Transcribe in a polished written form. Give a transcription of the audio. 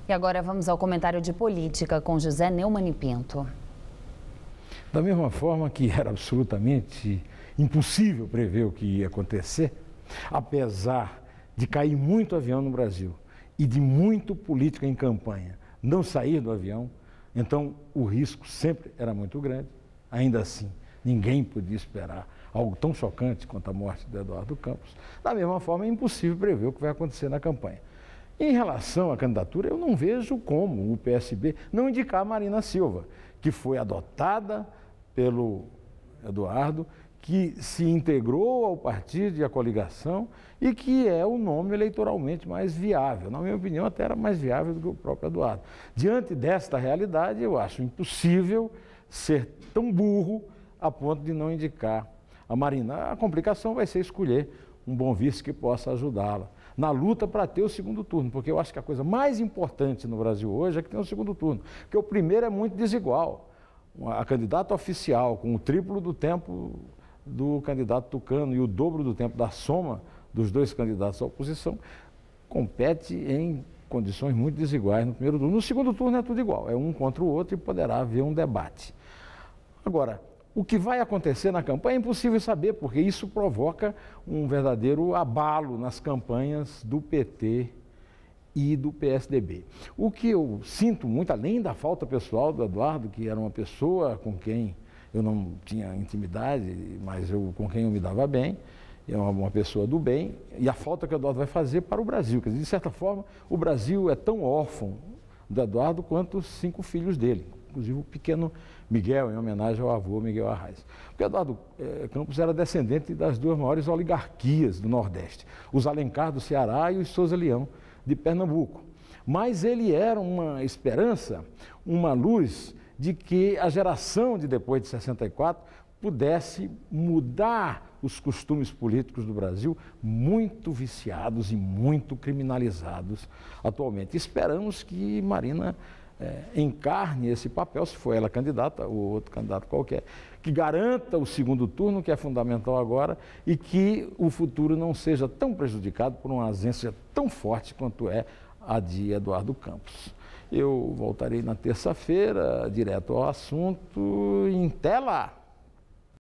E agora vamos ao comentário de política com José Neumann e Pinto. Da mesma forma que era absolutamente impossível prever o que ia acontecer, apesar de cair muito avião no Brasil e de muito político em campanha não sair do avião, então o risco sempre era muito grande. Ainda assim, ninguém podia esperar algo tão chocante quanto a morte de Eduardo Campos. Da mesma forma, é impossível prever o que vai acontecer na campanha. Em relação à candidatura, eu não vejo como o PSB não indicar a Marina Silva, que foi adotada pelo Eduardo, que se integrou ao partido e à coligação e que é o nome eleitoralmente mais viável. Na minha opinião, até era mais viável do que o próprio Eduardo. Diante desta realidade, eu acho impossível ser tão burro a ponto de não indicar a Marina. A complicação vai ser escolher um bom vice que possa ajudá-la na luta para ter o segundo turno, porque eu acho que a coisa mais importante no Brasil hoje é que tem o segundo turno, porque o primeiro é muito desigual. A candidata oficial, com o triplo do tempo do candidato tucano e o dobro do tempo da soma dos dois candidatos à oposição, compete em condições muito desiguais no primeiro turno. No segundo turno é tudo igual, é um contra o outro e poderá haver um debate. Agora, o que vai acontecer na campanha é impossível saber, porque isso provoca um verdadeiro abalo nas campanhas do PT e do PSDB. O que eu sinto muito, além da falta pessoal do Eduardo, que era uma pessoa com quem eu não tinha intimidade, mas com quem eu me dava bem, é uma pessoa do bem, e a falta que o Eduardo vai fazer para o Brasil. Quer dizer, de certa forma, o Brasil é tão órfão do Eduardo quanto os 5 filhos dele, inclusive o pequeno Miguel, em homenagem ao avô Miguel Arraes. Porque Eduardo Campos era descendente das 2 maiores oligarquias do Nordeste, os Alencar do Ceará e os Souza Leão de Pernambuco. Mas ele era uma esperança, uma luz de que a geração de depois de 64 pudesse mudar os costumes políticos do Brasil, muito viciados e muito criminalizados atualmente. Esperamos que Marina encarne esse papel, se for ela candidata ou outro candidato qualquer, que garanta o segundo turno, que é fundamental agora, e que o futuro não seja tão prejudicado por uma ausência tão forte quanto é a de Eduardo Campos. Eu voltarei na terça-feira, direto ao assunto, em tela.